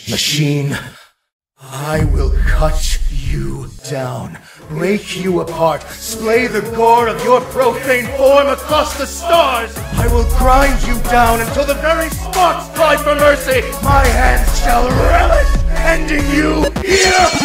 Machine, I will cut you down, break you apart, splay the gore of your profane form across the stars. I will grind you down until the very sparks cry for mercy. My hands shall relish ending you here